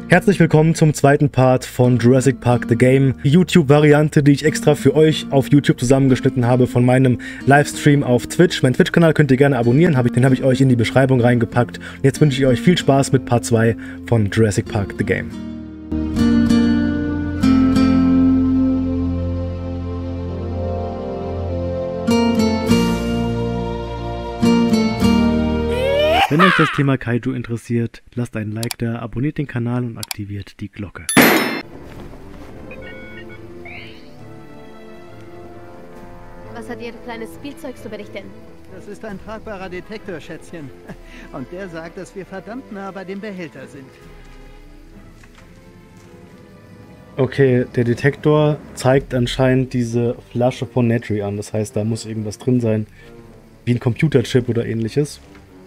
Herzlich willkommen zum zweiten Part von Jurassic Park The Game. Die YouTube-Variante, die ich extra für euch auf YouTube zusammengeschnitten habe von meinem Livestream auf Twitch. Mein Twitch-Kanal könnt ihr gerne abonnieren, den habe ich euch in die Beschreibung reingepackt. Und jetzt wünsche ich euch viel Spaß mit Part 2 von Jurassic Park The Game. Wenn euch das Thema Kaiju interessiert, lasst einen Like da, abonniert den Kanal und aktiviert die Glocke. Was hat Ihr kleines Spielzeug zu berichten? Das ist ein tragbarer Detektor, Schätzchen. Und der sagt, dass wir verdammt nah bei dem Behälter sind. Okay, der Detektor zeigt anscheinend diese Flasche von Nedry an. Das heißt, da muss irgendwas drin sein. Wie ein Computerchip oder ähnliches.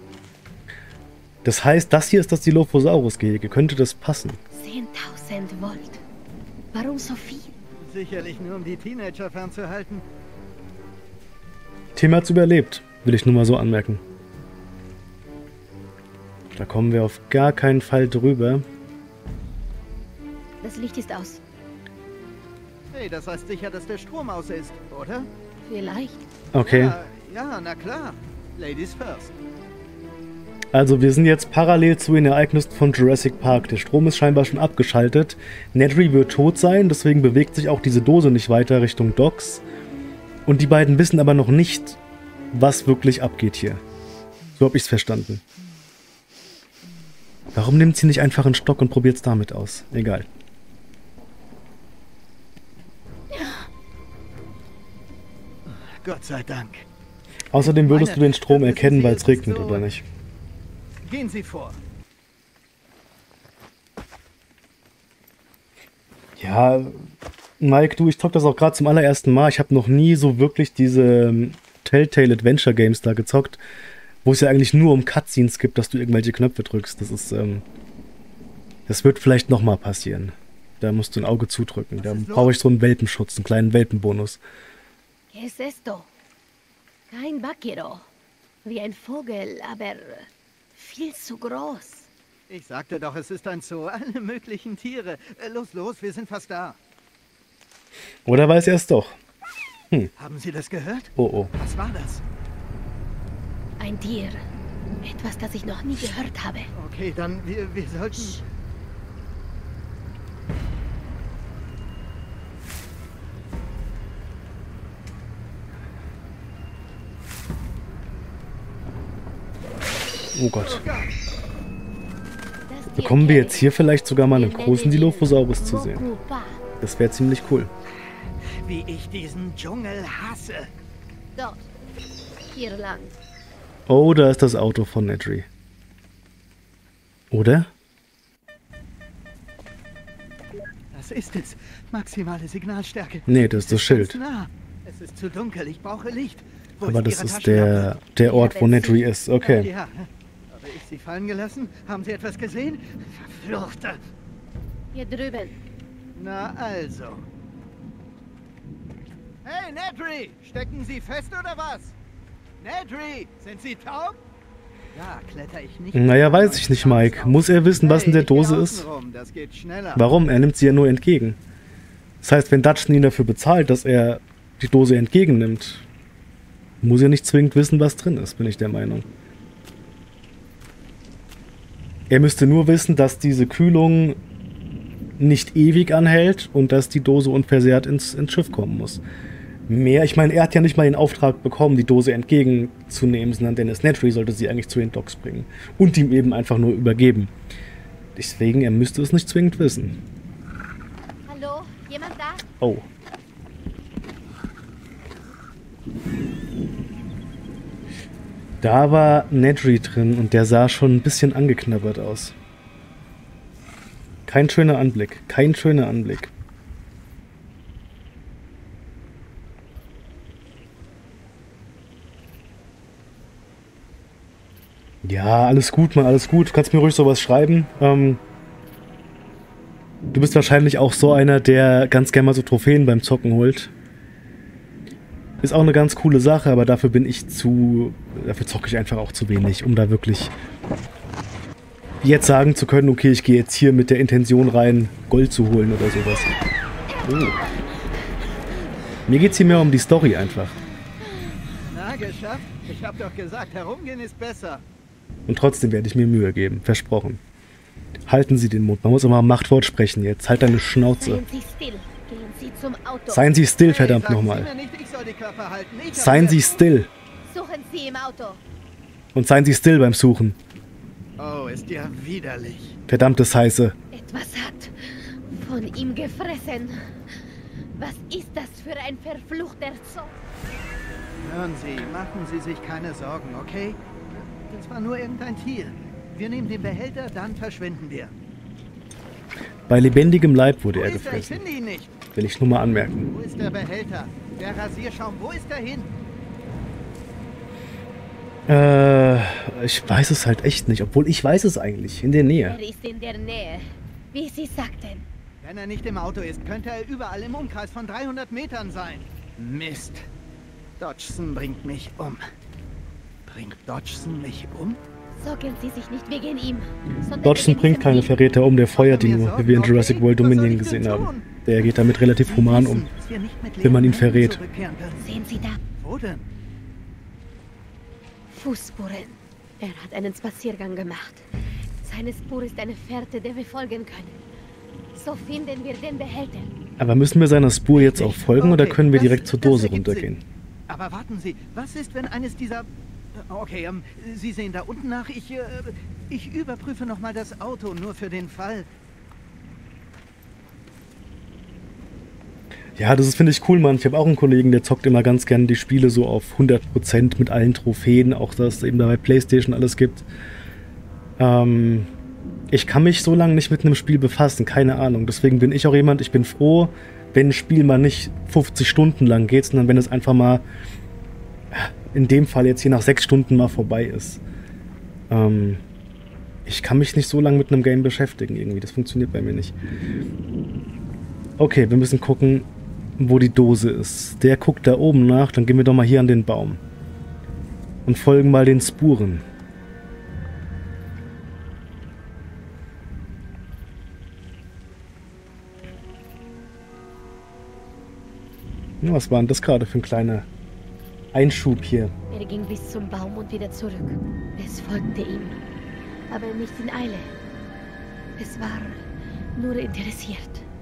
Das heißt, das hier ist das Dilophosaurus-Gehege. Könnte das passen? 10.000 Volt. Warum so viel? Sicherlich nur, um die Teenager fernzuhalten. Tim hat's überlebt, will ich nur mal so anmerken. Da kommen wir auf gar keinen Fall drüber. Das Licht ist aus. Hey, das heißt sicher, dass der Strom aus ist, oder? Vielleicht. Okay. Ja, na klar. Ladies first. Also wir sind jetzt parallel zu den Ereignissen von Jurassic Park. Der Strom ist scheinbar schon abgeschaltet. Nedry wird tot sein, deswegen bewegt sich auch diese Dose nicht weiter Richtung Docks. Und die beiden wissen aber noch nicht, was wirklich abgeht hier. So habe ich es verstanden. Warum nimmt sie nicht einfach einen Stock und probiert es damit aus? Egal. Gott sei Dank. Außerdem würdest du den Strom erkennen, weil es regnet, oder nicht? Gehen Sie vor. Ja, Mike, du, ich zock das auch gerade zum allerersten Mal. Ich habe noch nie so wirklich diese Telltale Adventure Games da gezockt, wo es ja eigentlich nur um Cutscenes gibt, dass du irgendwelche Knöpfe drückst. Das ist, das wird vielleicht nochmal passieren. Da musst du ein Auge zudrücken. Da brauche ich so einen Welpenschutz, einen kleinen Welpenbonus. ¿Qué es esto? Kein Vaquero. Wie ein Vogel, aber viel zu groß. Ich sagte doch, es ist ein Zoo. Alle möglichen Tiere. Los, wir sind fast da. Oder weiß er es doch? Haben Sie das gehört? Oh. Was war das? Ein Tier. Etwas, das ich noch nie gehört habe. Okay, dann wir sollten... Oh Gott. Bekommen wir jetzt hier vielleicht sogar mal einen großen Dilophosaurus zu sehen? Das wäre ziemlich cool. Wie ich diesen Dschungel hasse. Dort. Hier lang. Oh, da ist das Auto von Nedry. Oder? Das ist es. Maximale Signalstärke. Nee, das ist das Schild. Nah. Es ist zu dunkel, ich brauche Licht. Aber das ist der Ort, wo Nedry ist. Okay. Ja. Habe ich Sie fallen gelassen? Haben Sie etwas gesehen? Verfluchte. Hier drüben. Na also. Hey, Nedry! Stecken Sie fest oder was? Nedry! Sind Sie taub? Ja, kletter ich nicht. Naja, weiß ich nicht, Mike. Muss er wissen, was in der Dose ist? Das geht schneller. Warum? Er nimmt sie ja nur entgegen. Das heißt, wenn Dutchton ihn dafür bezahlt, dass er die Dose entgegennimmt, muss er nicht zwingend wissen, was drin ist, bin ich der Meinung. Er müsste nur wissen, dass diese Kühlung nicht ewig anhält und dass die Dose unversehrt ins Schiff kommen muss. Mehr, ich meine, er hat ja nicht mal den Auftrag bekommen, die Dose entgegenzunehmen, sondern Dennis Nedry sollte sie eigentlich zu den Docks bringen und ihm eben einfach nur übergeben. Deswegen, er müsste es nicht zwingend wissen. Hallo? Jemand da? Oh. Da war Nedry drin und der sah schon ein bisschen angeknabbert aus. Kein schöner Anblick. Kein schöner Anblick. Ja, alles gut, Mann, alles gut. Du kannst mir ruhig sowas schreiben. Du bist wahrscheinlich auch so einer, der ganz gerne mal so Trophäen beim Zocken holt. Ist auch eine ganz coole Sache, aber dafür bin ich dafür zocke ich einfach auch zu wenig, um da wirklich jetzt sagen zu können, okay, ich gehe jetzt hier mit der Intention rein, Gold zu holen oder sowas. Oh. Mir geht's hier mehr um die Story einfach. Na, geschafft? Ich hab doch gesagt, herumgehen ist besser. Und trotzdem werde ich mir Mühe geben, versprochen. Halten Sie den Mund, man muss immer Machtwort sprechen jetzt. Halt deine Schnauze. Seien Sie still. Gehen Sie zum Auto. Seien Sie still, Hey, verdammt sagen Sie nochmal. mir nicht, ich soll die Klappe halten. Ich hab Seien Sie still. Suchen Sie im Auto. Und seien Sie still beim Suchen. Oh, ist ja widerlich. Verdammtes Heiße. Etwas hat von ihm gefressen. Was ist das für ein verfluchter Zoo? Hören Sie, machen Sie sich keine Sorgen, okay? Das war nur irgendein Tier. Wir nehmen den Behälter, dann verschwinden wir. Bei lebendigem Leib wurde Wo er ist er? Ich gefressen. finde ihn nicht. Will ich nur mal anmerken. Wo ist der Behälter? Der Rasierschaum, wo ist er hin? Ich weiß es halt echt nicht. Obwohl ich weiß es eigentlich. In der Nähe. Er ist in der Nähe. Wie Sie sagten. Wenn er nicht im Auto ist, könnte er überall im Umkreis von 300 Metern sein. Mist. Dodgson bringt mich um. Bringt Dodgson mich um? Sorgen Sie sich nicht wegen ihm. sondern Dodgson wegen bringt diesem keine Ding. Verräter um, der feuert die Mir nur, Sorgen, wie wir in okay? Jurassic World Was soll Dominion ich gesehen denn haben. tun? Der geht damit relativ Sie human wissen, um, dass wir nicht mit wenn man ihn leeren Händen verrät. zurückkehren können. Sehen Sie da. Wo denn? Fußspuren. Er hat einen Spaziergang gemacht. Seine Spur ist eine Fährte, der wir folgen können. So finden wir den Behälter. Aber müssen wir seiner Spur jetzt auch folgen oder Okay, können wir das- direkt zur das Dose ergibt runtergehen? Sinn. Aber warten Sie, was ist, wenn eines dieser... Okay, Sie sehen da unten nach. Ich überprüfe nochmal das Auto, nur für den Fall. Ja, das finde ich cool, Mann. Ich habe auch einen Kollegen, der zockt immer ganz gerne die Spiele so auf 100% mit allen Trophäen, auch dass es eben da bei PlayStation alles gibt. Ich kann mich so lange nicht mit einem Spiel befassen, keine Ahnung. Deswegen bin ich auch jemand, ich bin froh, wenn ein Spiel mal nicht 50 Stunden lang geht, sondern wenn es einfach mal, in dem Fall jetzt hier nach 6 Stunden mal vorbei ist. Ich kann mich nicht so lange mit einem Game beschäftigen irgendwie, das funktioniert bei mir nicht. Okay, wir müssen gucken, wo die Dose ist. Der guckt da oben nach, dann gehen wir doch mal hier an den Baum. Und folgen mal den Spuren. Ja, was war denn das gerade für ein kleiner Einschub hier? Er ging bis zum Baum und wieder zurück. Es folgte ihm. Aber nicht in Eile. Es war nur interessiert.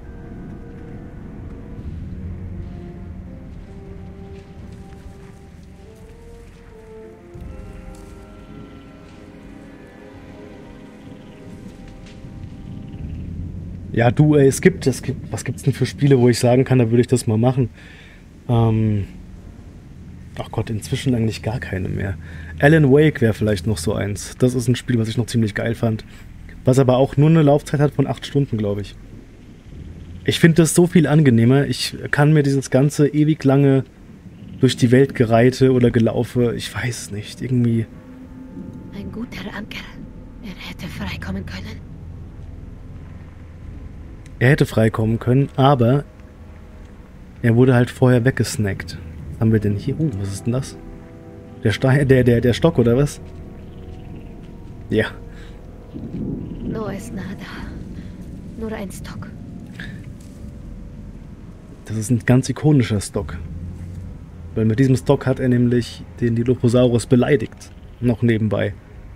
Ja, du, ey, was gibt's denn für Spiele, wo ich sagen kann, da würde ich das mal machen? Ach Gott, inzwischen eigentlich gar keine mehr. Alan Wake wäre vielleicht noch so eins. Das ist ein Spiel, was ich noch ziemlich geil fand. Was aber auch nur eine Laufzeit hat von 8 Stunden, glaube ich. Ich finde das so viel angenehmer. Ich kann mir dieses ganze ewig lange durch die Welt gereite oder gelaufe, ich weiß es nicht, irgendwie... Ein guter Anker. Er hätte freikommen können. Er hätte freikommen können, aber er wurde halt vorher weggesnackt. Was haben wir denn hier? Was ist denn das? Der Stein, der Stock oder was? Ja. No es nada. Nur ein Stock. Das ist ein ganz ikonischer Stock. Weil mit diesem Stock hat er nämlich den Dilophosaurus beleidigt. Noch nebenbei.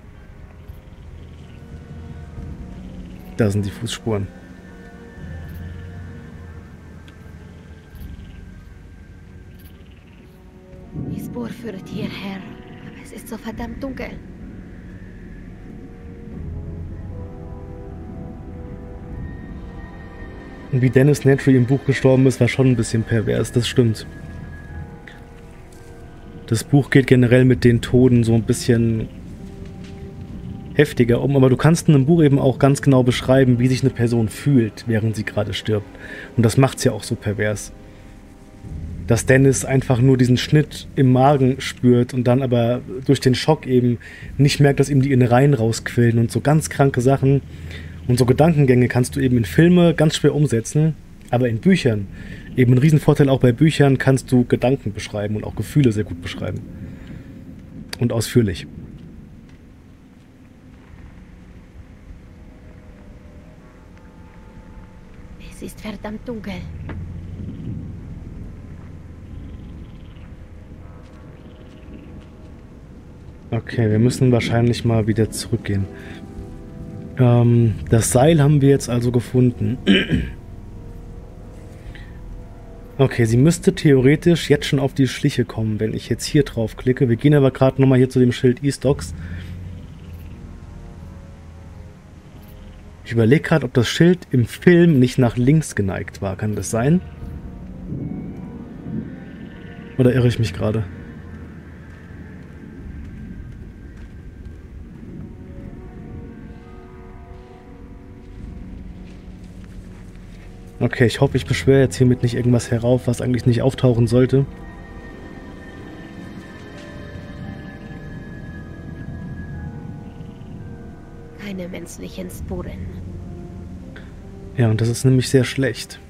Da sind die Fußspuren. Die Spur führt hierher. Aber es ist so verdammt dunkel. Und wie Dennis Nedry im Buch gestorben ist, war schon ein bisschen pervers, das stimmt. Das Buch geht generell mit den Toten so ein bisschen heftiger um, aber du kannst in einem Buch eben auch ganz genau beschreiben, wie sich eine Person fühlt, während sie gerade stirbt. Und das macht's ja auch so pervers. Dass Dennis einfach nur diesen Schnitt im Magen spürt und dann aber durch den Schock eben nicht merkt, dass ihm die Innereien rausquillen und so ganz kranke Sachen. Und so Gedankengänge kannst du eben in Filme ganz schwer umsetzen, aber in Büchern, eben ein Riesenvorteil auch bei Büchern, kannst du Gedanken beschreiben und auch Gefühle sehr gut beschreiben. Und ausführlich. Es ist verdammt dunkel. Okay, wir müssen wahrscheinlich mal wieder zurückgehen. Das Seil haben wir jetzt also gefunden. Okay, sie müsste theoretisch jetzt schon auf die Schliche kommen, wenn ich jetzt hier drauf klicke. Wir gehen aber gerade nochmal hier zu dem Schild E-Stocks. Ich überlege gerade, ob das Schild im Film nicht nach links geneigt war. Kann das sein? Oder irre ich mich gerade? Okay, ich hoffe, ich beschwöre jetzt hiermit nicht irgendwas herauf, was eigentlich nicht auftauchen sollte. Keine menschlichen Spuren. Ja, und das ist nämlich sehr schlecht.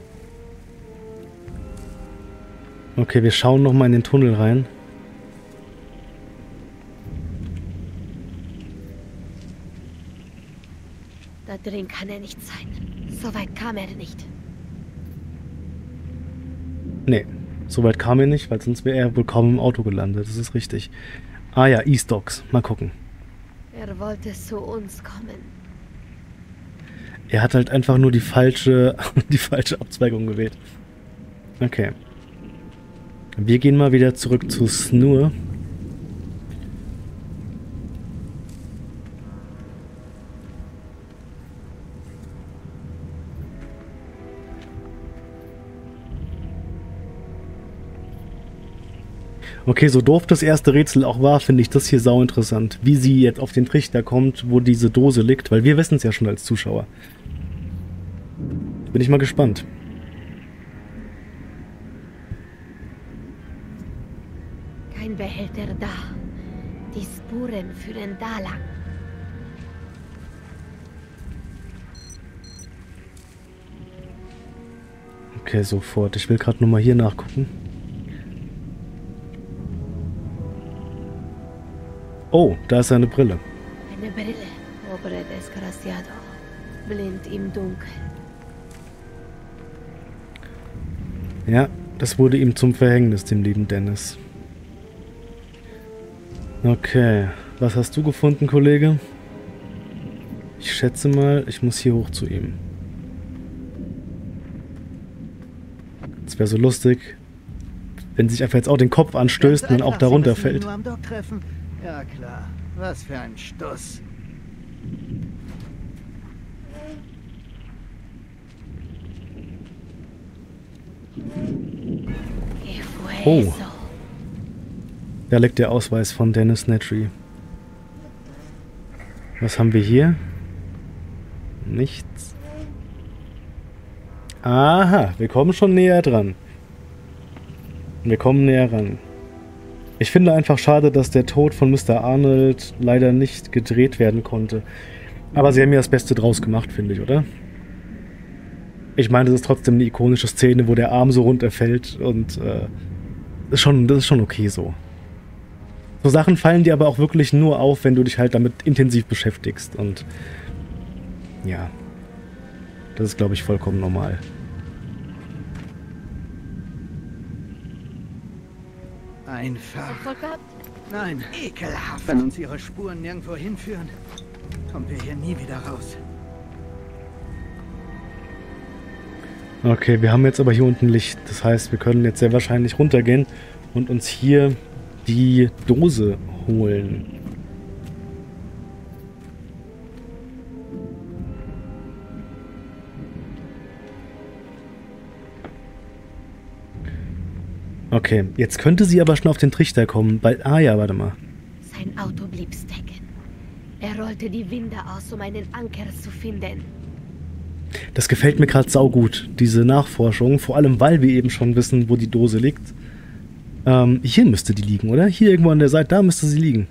Okay, wir schauen nochmal in den Tunnel rein. Da drin kann er nicht sein. So weit kam er nicht. Nee, so weit kam er nicht, weil sonst wäre er wohl kaum im Auto gelandet. Das ist richtig. Ah ja, E-Stocks. Mal gucken. Er wollte zu uns kommen. Er hat halt einfach nur die falsche Abzweigung gewählt. Okay. Wir gehen mal wieder zurück zu Snur. Okay, so doof das erste Rätsel auch war, finde ich das hier sau interessant. Wie sie jetzt auf den Trichter kommt, wo diese Dose liegt, weil wir wissen es ja schon als Zuschauer. Bin ich mal gespannt. Kein Behälter da. Die Spuren führen da lang. Okay, sofort. Ich will gerade nochmal hier nachgucken. Oh, da ist eine Brille. Eine Brille. Pobre desgraciado. Blind im Dunkeln. Ja, das wurde ihm zum Verhängnis, dem lieben Dennis. Okay, was hast du gefunden, Kollege? Ich schätze mal, ich muss hier hoch zu ihm. Das wäre so lustig, wenn sich einfach jetzt auch den Kopf anstößt und dann auch da runterfällt. Nur am Dock treffen. Ja klar, was für ein Stuss. Oh, da liegt der Ausweis von Dennis Nedry. Was haben wir hier? Nichts. Aha, wir kommen schon näher dran. Wir kommen näher ran. Ich finde einfach schade, dass der Tod von Mr. Arnold leider nicht gedreht werden konnte. Aber sie haben ja das Beste draus gemacht, finde ich, oder? Ich meine, das ist trotzdem eine ikonische Szene, wo der Arm so runterfällt und das ist schon okay so. So Sachen fallen dir aber auch wirklich nur auf, wenn du dich halt damit intensiv beschäftigst und ja, das ist, glaube ich, vollkommen normal. Einfach. Erfolg gehabt? Nein, ekelhaft. Wenn uns ihre Spuren nirgendwo hinführen, kommen wir hier nie wieder raus. Okay, wir haben jetzt aber hier unten Licht. Das heißt, wir können jetzt sehr wahrscheinlich runtergehen und uns hier die Dose holen. Okay, jetzt könnte sie aber schon auf den Trichter kommen, weil... Ah ja, warte mal. Sein Auto blieb stecken. Er rollte die Winde aus, um einen Anker zu finden. Das gefällt mir gerade saugut, diese Nachforschung. Vor allem, weil wir eben schon wissen, wo die Dose liegt. Hier müsste die liegen, oder? Hier irgendwo an der Seite, da müsste sie liegen.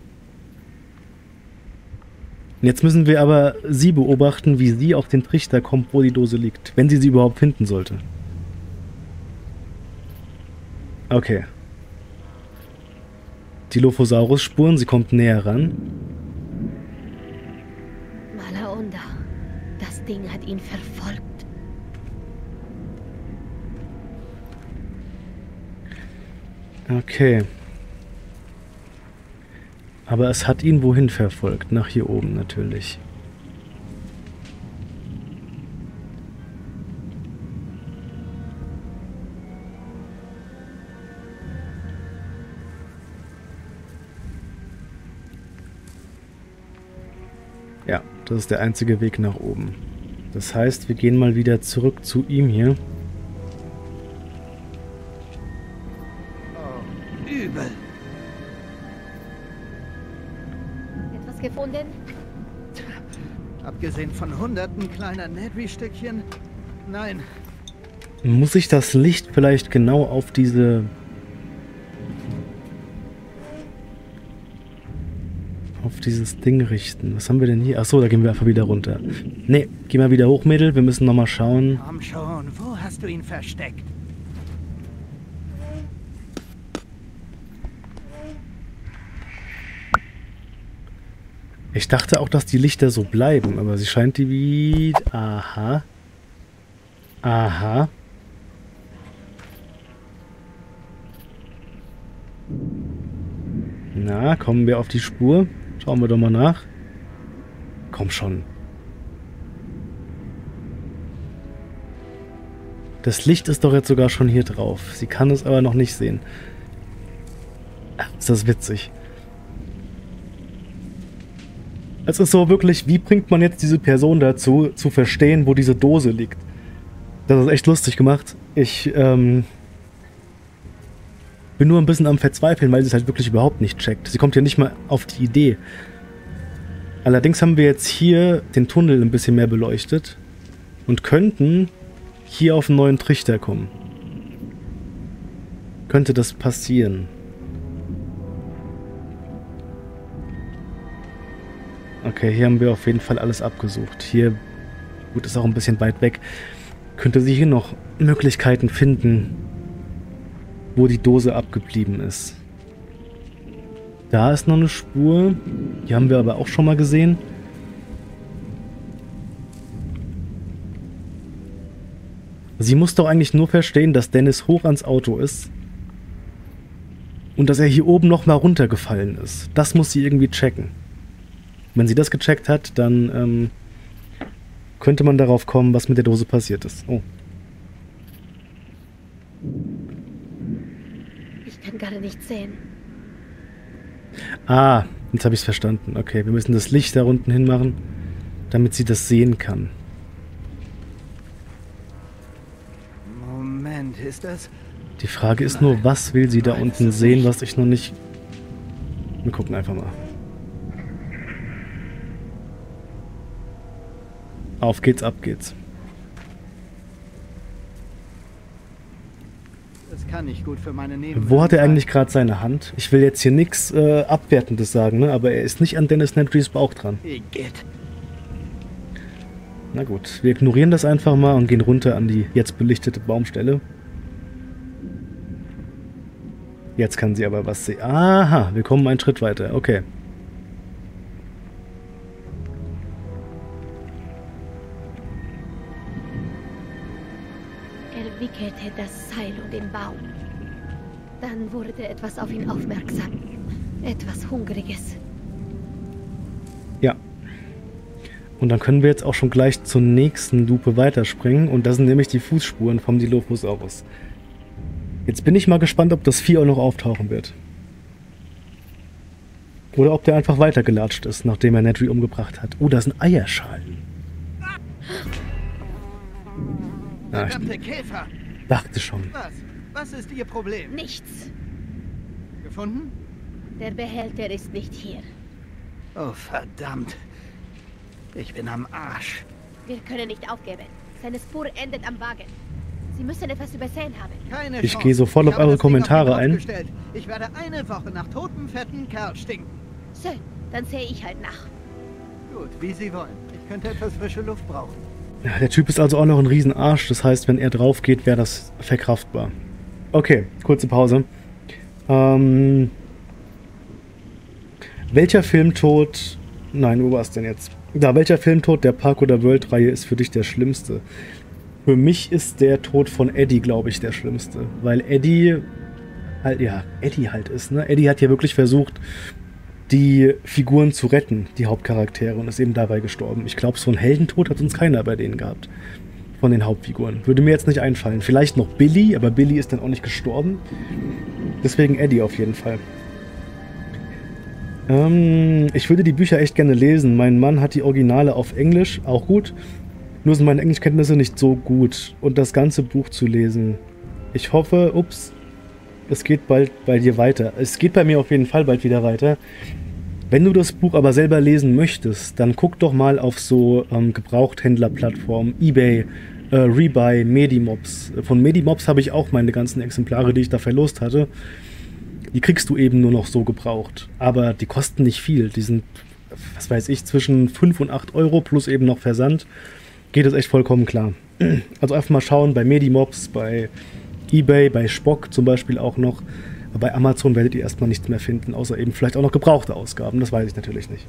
Jetzt müssen wir aber sie beobachten, wie sie auf den Trichter kommt, wo die Dose liegt. Wenn sie überhaupt finden sollte. Okay. Dilophosaurus-Spuren, sie kommt näher ran. Malaunda. Das Ding hat ihn verfolgt. Okay. Aber es hat ihn wohin verfolgt? Nach hier oben natürlich. Ja, das ist der einzige Weg nach oben. Das heißt, wir gehen mal wieder zurück zu ihm hier. Oh, übel. Etwas gefunden? Abgesehen von hunderten kleiner Nedry-Stückchen? Nein. Muss ich das Licht vielleicht genau auf diese... auf dieses Ding richten? Was haben wir denn hier? Achso, da gehen wir einfach wieder runter. Ne, geh mal wieder hoch, Mädel. Wir müssen nochmal schauen. Komm schon, wo hast du ihn versteckt? Ich dachte auch, dass die Lichter so bleiben, aber sie scheint die wieder... Aha. Aha. Na, kommen wir auf die Spur? Schauen wir doch mal nach. Komm schon. Das Licht ist doch jetzt sogar schon hier drauf. Sie kann es aber noch nicht sehen. Ach, ist das witzig. Es ist so wirklich, wie bringt man jetzt diese Person dazu, zu verstehen, wo diese Dose liegt? Das ist echt lustig gemacht. Ich bin nur ein bisschen am Verzweifeln, weil sie es halt wirklich überhaupt nicht checkt. Sie kommt ja nicht mal auf die Idee. Allerdings haben wir jetzt hier den Tunnel ein bisschen mehr beleuchtet und könnten hier auf einen neuen Trichter kommen. Könnte das passieren? Okay, hier haben wir auf jeden Fall alles abgesucht. Hier, gut, ist auch ein bisschen weit weg. Könnte sie hier noch Möglichkeiten finden, wo die Dose abgeblieben ist. Da ist noch eine Spur. Die haben wir aber auch schon mal gesehen. Sie muss doch eigentlich nur verstehen, dass Dennis hoch ans Auto ist. Und dass er hier oben nochmal runtergefallen ist. Das muss sie irgendwie checken. Wenn sie das gecheckt hat, dann könnte man darauf kommen, was mit der Dose passiert ist. Oh. Ich kann gerade nichts sehen. Ah, jetzt habe ich es verstanden. Okay, wir müssen das Licht da unten hinmachen, damit sie das sehen kann. Moment, ist das... Die Frage ist nur, was will sie da unten sehen, was ich noch nicht... Wir gucken einfach mal. Auf geht's, ab geht's. Das kann nicht gut für meine Nebenwirkungen. Wo hat er eigentlich gerade seine Hand? Ich will jetzt hier nichts Abwertendes sagen, ne? Aber er ist nicht an Dennis Nedrys Bauch dran. Igitt. Na gut, wir ignorieren das einfach mal und gehen runter an die jetzt belichtete Baumstelle. Jetzt kann sie aber was sehen. Aha, wir kommen einen Schritt weiter. Okay. Er wickelte das Seil um den Baum. Dann wurde etwas auf ihn aufmerksam. Etwas Hungriges. Ja. Und dann können wir jetzt auch schon gleich zur nächsten Lupe weiterspringen. Und das sind nämlich die Fußspuren vom Dilophosaurus. Jetzt bin ich mal gespannt, ob das Vieh auch noch auftauchen wird. Oder ob der einfach weitergelatscht ist, nachdem er Nedry umgebracht hat. Oh, da sind Eierschalen. Ah, Verdammte Käfer! ich dachte schon. Was? Was ist Ihr Problem? Nichts. Gefunden? Der Behälter ist nicht hier. Oh, verdammt. Ich bin am Arsch. Wir können nicht aufgeben. Seine Spur endet am Wagen. Sie müssen etwas übersehen haben. Keine Ich Chance. gehe sofort auf Ich habe eure das Ding Kommentare auf den ein. Kopf gestellt. Ich werde eine Woche nach totem, fetten Kerl stinken. Schön, dann sehe ich halt nach. Gut, wie Sie wollen. Ich könnte etwas frische Luft brauchen. Ja, der Typ ist also auch noch ein Riesenarsch. Das heißt, wenn er drauf geht, wäre das verkraftbar. Okay, kurze Pause. Welcher Filmtod... Nein, wo war es denn jetzt? Da, welcher Filmtod der Park oder World-Reihe ist für dich der schlimmste? Für mich ist der Tod von Eddie, glaube ich, der schlimmste. Weil Eddie halt, ja, Eddie halt ist, ne? Eddie hat ja wirklich versucht, die Figuren zu retten, die Hauptcharaktere, und ist eben dabei gestorben. Ich glaube, so einen Heldentod hat uns keiner bei denen gehabt. Von den Hauptfiguren. Würde mir jetzt nicht einfallen. Vielleicht noch Billy, aber Billy ist dann auch nicht gestorben. Deswegen Eddie auf jeden Fall. Ich würde die Bücher echt gerne lesen. Mein Mann hat die Originale auf Englisch, auch gut. Nur sind meine Englischkenntnisse nicht so gut. Und das ganze Buch zu lesen. Ich hoffe, es geht bald bei dir weiter. Es geht bei mir auf jeden Fall bald wieder weiter. Wenn du das Buch aber selber lesen möchtest, dann guck doch mal auf so Gebrauchthändlerplattformen, eBay, Rebuy, Medimobs. Von Medimobs habe ich auch meine ganzen Exemplare, die ich da verlost hatte. Die kriegst du eben nur noch so gebraucht. Aber die kosten nicht viel. Die sind, was weiß ich, zwischen 5 und 8 Euro plus eben noch Versand. Geht es echt vollkommen klar. Also einfach mal schauen bei Medimobs, bei eBay, bei Spock zum Beispiel auch noch. Aber bei Amazon werdet ihr erstmal nichts mehr finden, außer eben vielleicht auch noch gebrauchte Ausgaben. Das weiß ich natürlich nicht.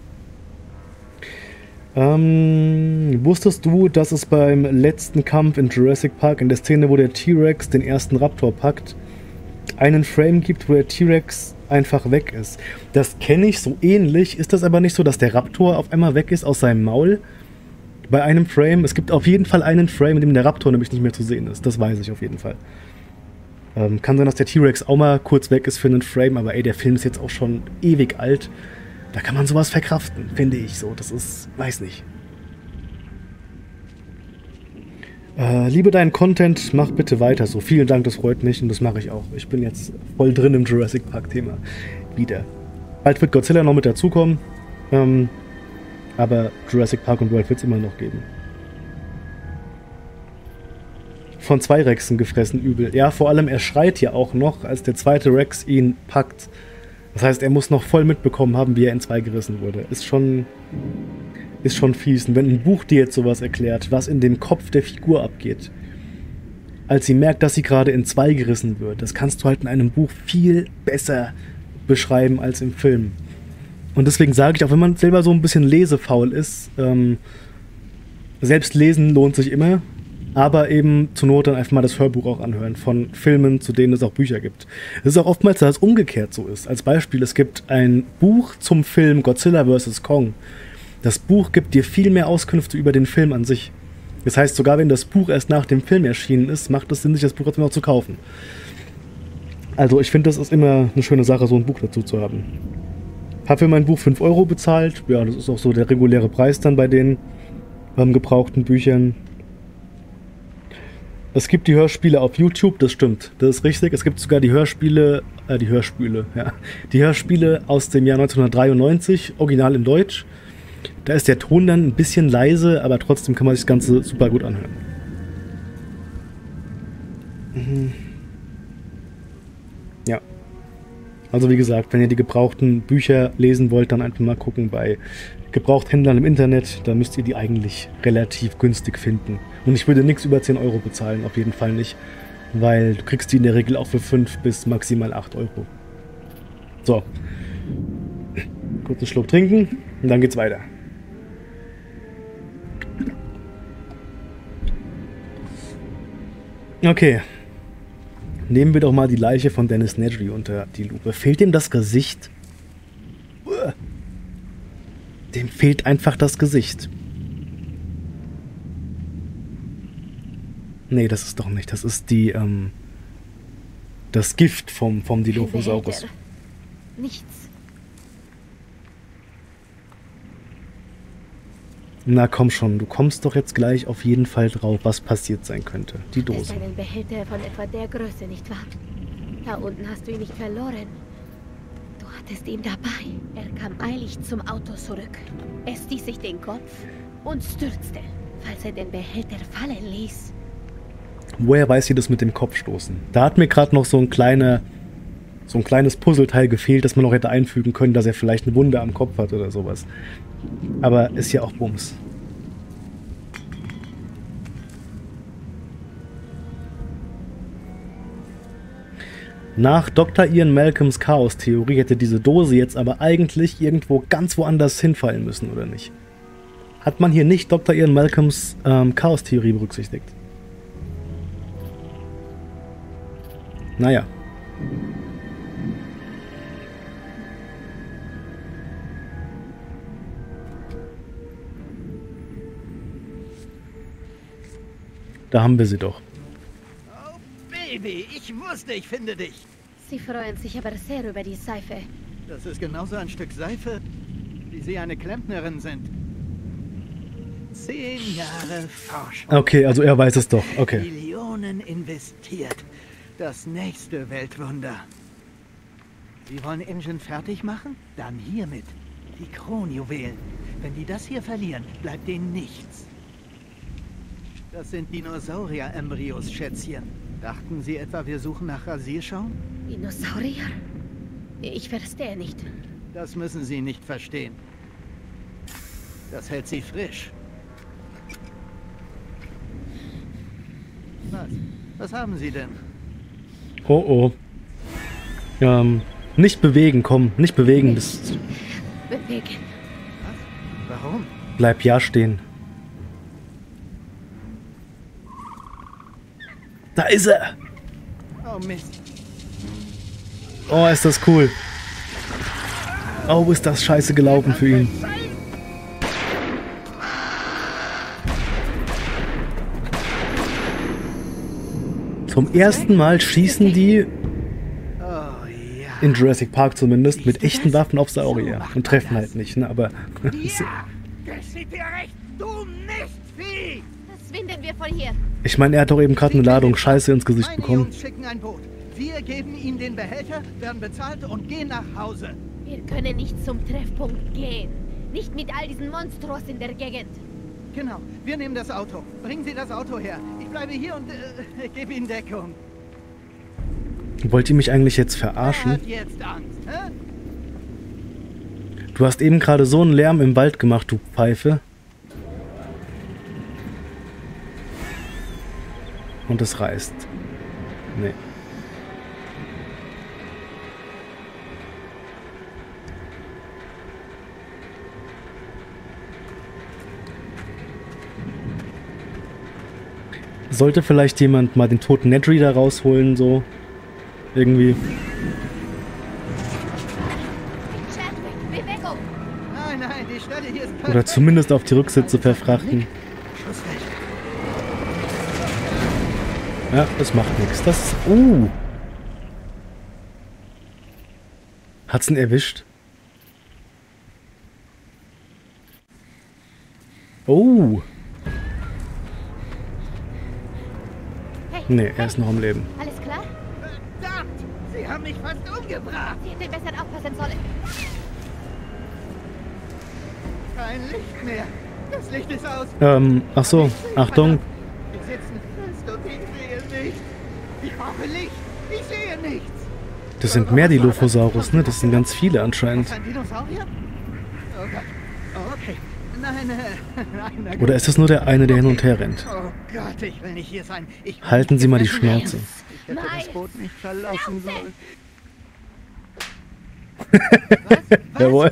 Wusstest du, dass es beim letzten Kampf in Jurassic Park, in der Szene, wo der T-Rex den ersten Raptor packt, einen Frame gibt, wo der T-Rex einfach weg ist? Das kenne ich so ähnlich. Ist das aber nicht so, dass der Raptor auf einmal weg ist aus seinem Maul? Bei einem Frame. Es gibt auf jeden Fall einen Frame, in dem der Raptor nämlich nicht mehr zu sehen ist. Das weiß ich auf jeden Fall. Kann sein, dass der T-Rex auch mal kurz weg ist für einen Frame, aber ey, der Film ist jetzt auch schon ewig alt. Da kann man sowas verkraften, finde ich so. Das ist, weiß nicht. Liebe deinen Content, mach bitte weiter so. Vielen Dank, das freut mich und das mache ich auch. Ich bin jetzt voll drin im Jurassic Park Thema. Wieder. Bald wird Godzilla noch mit dazukommen. Aber Jurassic Park und World wird es immer noch geben. Von 2 Rexen gefressen, übel. Ja, vor allem er schreit ja auch noch, als der zweite Rex ihn packt. Das heißt, er muss noch voll mitbekommen haben, wie er in 2 gerissen wurde. Ist schon fies. Und wenn ein Buch dir jetzt sowas erklärt, was in dem Kopf der Figur abgeht, als sie merkt, dass sie gerade in 2 gerissen wird, das kannst du halt in einem Buch viel besser beschreiben als im Film. Und deswegen sage ich, auch wenn man selber so ein bisschen lesefaul ist, selbst lesen lohnt sich immer. Aber eben zur Not dann einfach mal das Hörbuch auch anhören von Filmen, zu denen es auch Bücher gibt. Es ist auch oftmals, dass es umgekehrt so ist. Als Beispiel, es gibt ein Buch zum Film Godzilla vs. Kong. Das Buch gibt dir viel mehr Auskünfte über den Film an sich. Das heißt, sogar wenn das Buch erst nach dem Film erschienen ist, macht es Sinn, sich das Buch trotzdem noch zu kaufen. Also ich finde, das ist immer eine schöne Sache, so ein Buch dazu zu haben. Habe für mein Buch 5 Euro bezahlt. Ja, das ist auch so der reguläre Preis dann bei den gebrauchten Büchern. Es gibt die Hörspiele auf YouTube, das stimmt, das ist richtig. Es gibt sogar die Hörspiele aus dem Jahr 1993, original in Deutsch. Da ist der Ton dann ein bisschen leise, aber trotzdem kann man sich das Ganze super gut anhören. Ja. Also wie gesagt, wenn ihr die gebrauchten Bücher lesen wollt, dann einfach mal gucken bei Gebrauchthändlern im Internet. Da müsst ihr die eigentlich relativ günstig finden. Und ich würde nichts über 10 Euro bezahlen, auf jeden Fall nicht. Weil du kriegst die in der Regel auch für 5 bis maximal 8 Euro. So. Kurzen Schluck trinken und dann geht's weiter. Okay. Nehmen wir doch mal die Leiche von Dennis Nedry unter die Lupe. Fehlt ihm das Gesicht? Dem fehlt einfach das Gesicht. Nee, das ist doch nicht. Das ist die, das Gift vom Dilophosaurus. Nichts. Na komm schon, du kommst doch jetzt gleich auf jeden Fall drauf, was passiert sein könnte. Die Das Dose. ist ein Behälter von etwa der Größe, nicht wahr? Da unten hast du ihn nicht verloren. Du hattest ihn dabei. Er kam eilig zum Auto zurück. Er stieß sich den Kopf und stürzte, falls er den Behälter fallen ließ. Woher weiß sie das mit dem Kopfstoßen? Da hat mir gerade noch so ein kleines Puzzleteil gefehlt, das man noch hätte einfügen können, dass er vielleicht eine Wunde am Kopf hat oder sowas. Aber ist ja auch Bums. Nach Dr. Ian Malcolms Chaos-Theorie hätte diese Dose jetzt aber eigentlich irgendwo ganz woanders hinfallen müssen, oder nicht? Hat man hier nicht Dr. Ian Malcolms Chaos-Theorie berücksichtigt? Naja. Da haben wir sie doch. Oh, Baby, ich wusste, ich finde dich. Sie freuen sich aber sehr über die Seife. Das ist genauso ein Stück Seife, wie Sie eine Klempnerin sind. 10 Jahre Forschung. Okay, also er weiß es doch. Okay. Millionen investiert. Das nächste Weltwunder. Sie wollen Engine fertig machen? Dann hiermit. Die Kronjuwelen. Wenn die das hier verlieren, bleibt denen nichts. Das sind Dinosaurier-Embryos, Schätzchen. Dachten Sie etwa, wir suchen nach Rasierschaum? Dinosaurier? Ich verstehe nicht. Das müssen Sie nicht verstehen. Das hält Sie frisch. Was haben Sie denn? Oh oh. Nicht bewegen, komm. Nicht bewegen. Das Bewegen. Was? Warum? bleib ja stehen. Da ist er! Oh Mist. Oh, ist das cool. Oh, ist das scheiße gelaufen für ihn. Zum ersten Mal schießen die, Oh ja. in Jurassic Park zumindest, mit echten Waffen auf Saurier. Und treffen halt nicht, ne? Aber Ja, geschieht dir recht, du Mistvieh! Verschwinden wir von hier. ich meine, er hat doch eben gerade eine Ladung Scheiße ins Gesicht Meine bekommen. Jungs schicken ein Boot. Wir geben ihnen den Behälter, werden bezahlt und gehen nach Hause. Wir können nicht zum Treffpunkt gehen. Nicht mit all diesen Monstros in der Gegend. Genau, wir nehmen das Auto. Bringen Sie das Auto her. Ich bleibe hier und gebe Ihnen Deckung. Wollt ihr mich eigentlich jetzt Wer verarschen? hat jetzt Angst, hä? Du hast eben gerade so einen Lärm im Wald gemacht, du Pfeife. Und es reißt. Nee. Sollte vielleicht jemand mal den toten Nedry da rausholen, so? Irgendwie. Chadwick, Bewegung! Nein, nein, die Stelle hier ist perfekt. Oder zumindest auf die Rücksitze verfrachten. Schussfeld. Ja, das macht nichts. Das. Hat's ihn erwischt? Oh. Hey, Nee, er ist noch am Leben. Alles klar? Verdammt! Sie haben mich fast umgebracht. Sie hätten besser aufpassen sollen. Kein Licht mehr. Das Licht ist aus. Ach so, Achtung. Wir sitzen fest und ich sehe nichts. Ich brauche Licht. Ich sehe nichts. Das sind mehr Dilophosaurus, ne? Das sind ganz viele anscheinend. Ein Dinosaurier? Oh Gott. Oh, okay. Nein, nein, na gut. Oder ist das nur der eine, der hin und her rennt? Oh Gott, ich will nicht hier sein. Ich will Halten nicht Sie mal die gefressen Schnauze. werden. Ich hätte das Boot nicht verlassen sollen. Jawohl.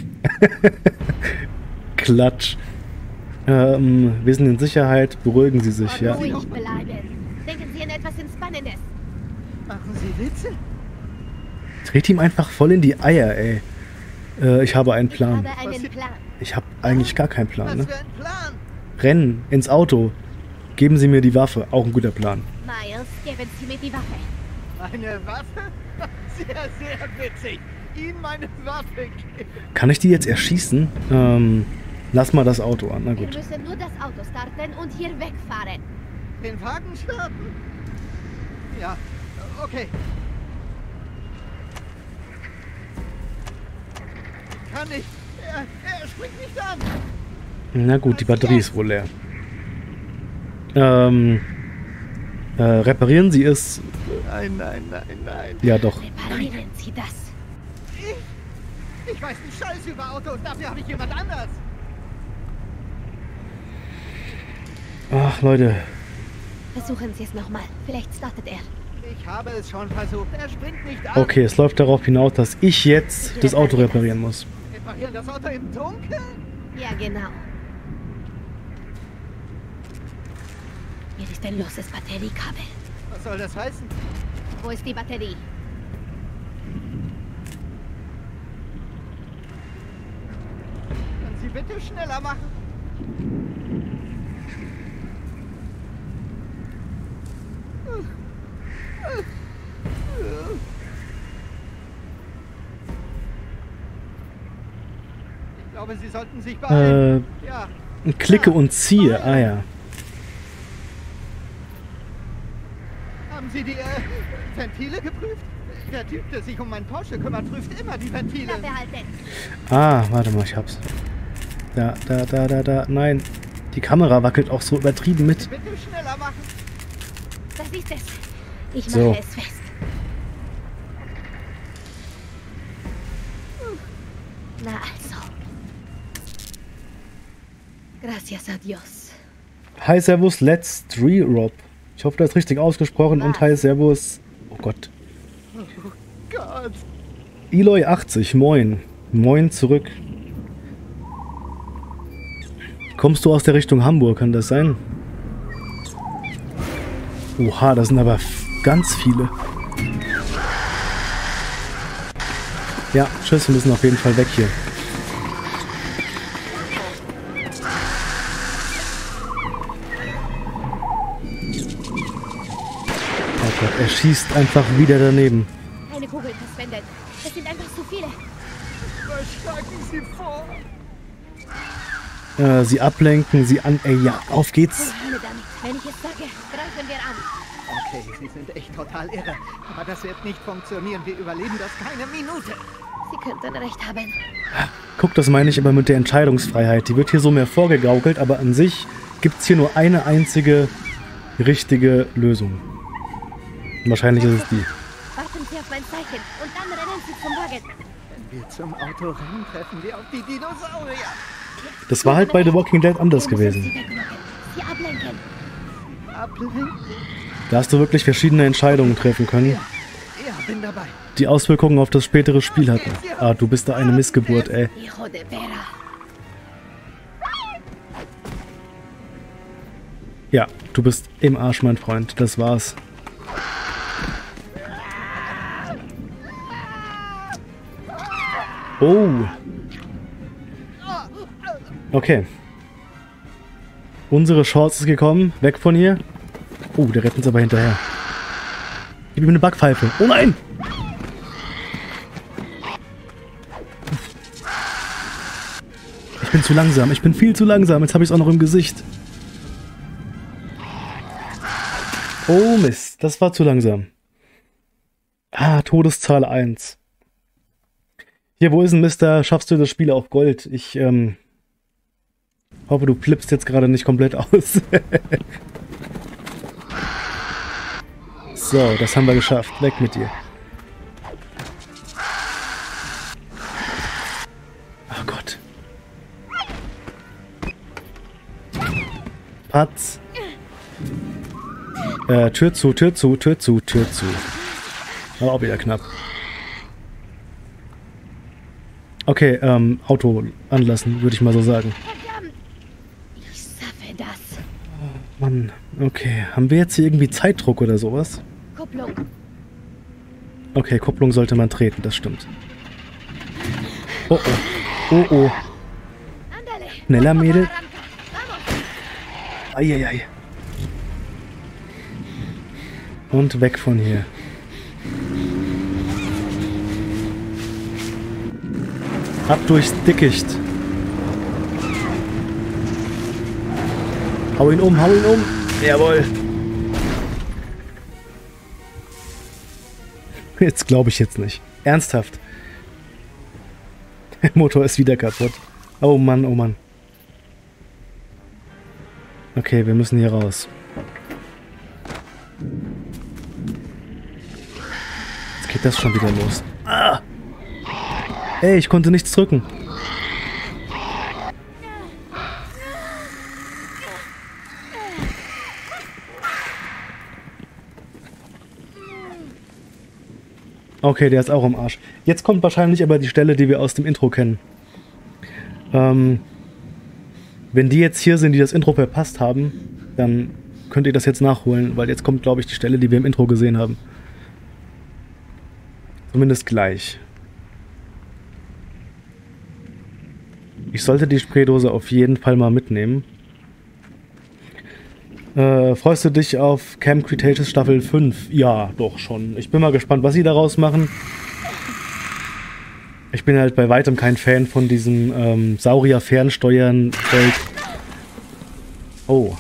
Klatsch. Wir sind in Sicherheit. Beruhigen Sie sich, ja. Ruhig bleiben. Denken Sie an etwas Entspannendes. Machen Sie Witze? Dreht ihm einfach voll in die Eier, ey. Ich habe einen Ich Plan. habe einen Plan. Ich habe eigentlich gar keinen Plan, Was ne? für ein Plan? Rennen, ins Auto. Geben Sie mir die Waffe. Auch ein guter Plan. Miles, geben Sie mir die Waffe. Meine Waffe? Sehr, sehr witzig. Ihnen meine Waffe geben. Kann ich die jetzt erschießen? Lass mal das Auto an. Na Wir gut. müssen nur das Auto starten und hier wegfahren. Den Wagen starten? Ja, okay. Kann nicht. Er springt nicht an. Na gut, die Batterie ist wohl leer. Reparieren Sie es? Nein, nein, nein, nein. Ja, doch. Reparieren Sie das. Ich weiß nicht Scheiß über Autos. Dafür habe ich jemand anders. Ach, Leute. Versuchen Sie es nochmal. Vielleicht startet er. Ich habe es schon versucht. Er springt nicht an. Okay, es läuft darauf hinaus, dass ich jetzt das Auto reparieren muss. Reparieren das Auto im Dunkeln? Ja, genau. Hier ist ein loses Batteriekabel. Was soll das heißen? Wo ist die Batterie? Können Sie bitte schneller machen? Ich glaube, Sie sollten sich beeilen. Ja. Klicke und ziehe. Ah ja. Haben Sie die Ventile geprüft? Der Typ, der sich um meinen Porsche kümmert, prüft immer die Ventile. Ah, warte mal, ich hab's. Da. Nein. Die Kamera wackelt auch so übertrieben mit. Bitte schneller machen. Das ist es. Ich So. mache es fest. Na also. Gracias a Dios. Hi Servus, let's Rob. Ich hoffe, das ist richtig ausgesprochen. Und hi Servus. Oh Gott. Oh Gott. Eloy 80, moin. Moin zurück. Kommst du aus der Richtung Hamburg, kann das sein? Oha, das sind aber ganz viele. Ja, tschüss, wir müssen auf jeden Fall weg hier. Oh Gott, er schießt einfach wieder daneben. Eine Kugel verschwendet. Es sind einfach zu viele. Was schlagen Sie vor? Sie ablenken, sie an... Ey, ja, auf geht's. Alle damit. Wenn ich es sage, greifen wir an. Okay, Sie sind echt total irre. Aber das wird nicht funktionieren. Wir überleben das keine Minute. Sie könnten recht haben. Guck, das meine ich aber mit der Entscheidungsfreiheit. Die wird hier so mehr vorgegaukelt, aber an sich gibt's hier nur eine einzige richtige Lösung. Und wahrscheinlich ist es die. Warten Sie auf mein Zeichen und dann rennen Sie zum Wagen. Wenn wir zum Auto rennen, treffen wir auf die Dinosaurier. Das war halt bei The Walking Dead anders Wir müssen gewesen. Sie weglocken. Sie ablenken. Ablenken? Da hast du wirklich verschiedene Entscheidungen treffen können, Ja, bin dabei. die Auswirkungen auf das spätere Spiel hatten. Ah, du bist da eine Missgeburt, ey. Hijo de Vera. Ja, du bist im Arsch, mein Freund. Das war's. Oh. Okay. Unsere Chance ist gekommen. Weg von hier. Oh, der rennt uns aber hinterher. Gib ihm eine Backpfeife. Oh nein! Ich bin zu langsam. Ich bin viel zu langsam. Jetzt habe ich es auch noch im Gesicht. Oh Mist. Das war zu langsam. Ah, Todeszahl 1. Hier, wo ist denn Mister? Schaffst du das Spiel auf Gold? Ich, hoffe, du flippst jetzt gerade nicht komplett aus. So, das haben wir geschafft. Weg mit dir. Oh Gott. Patz. Tür zu, Tür zu, Tür zu, Tür zu. War auch wieder knapp. Okay, Auto anlassen, würde ich mal so sagen. Verdammt. Ich schaffe das. Mann, okay. Haben wir jetzt hier irgendwie Zeitdruck oder sowas? Kupplung. Okay, Kupplung sollte man treten, das stimmt. Oh oh. Oh oh. Andale. Schneller, Mädel. Vamos. Eieiei. Und weg von hier. Ab durchs Dickicht. Hau ihn um, hau ihn um. Jawohl. Jetzt glaube ich jetzt nicht. Ernsthaft. Der Motor ist wieder kaputt. Oh Mann, oh Mann. Okay, wir müssen hier raus. Jetzt geht das schon wieder los. Ah! Ey, ich konnte nichts drücken. Okay, der ist auch am Arsch. Jetzt kommt wahrscheinlich aber die Stelle, die wir aus dem Intro kennen. Wenn die jetzt hier sind, die das Intro verpasst haben, dann könnt ihr das jetzt nachholen, weil jetzt kommt, glaube ich, die Stelle, die wir im Intro gesehen haben. Zumindest gleich. Ich sollte die Spraydose auf jeden Fall mal mitnehmen. Freust du dich auf Camp Cretaceous Staffel 5? Ja, doch schon. Ich bin mal gespannt, was sie daraus machen. Ich bin halt bei weitem kein Fan von diesem Saurier-Fernsteuern-Zeug. Oh.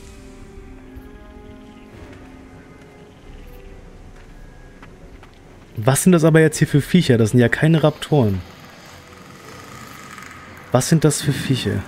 Was sind das aber jetzt hier für Viecher? Das sind ja keine Raptoren. Was sind das für Viecher?